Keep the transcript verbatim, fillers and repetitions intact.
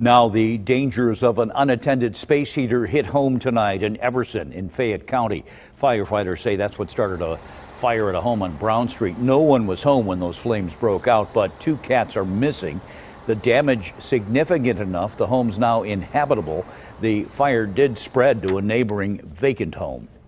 Now, the dangers of an unattended space heater hit home tonight in Everson in Fayette County. Firefighters say that's what started a fire at a home on Brown Street. No one was home when those flames broke out, but two cats are missing. The damage significant enough the home's now inhabitable. The fire did spread to a neighboring vacant home.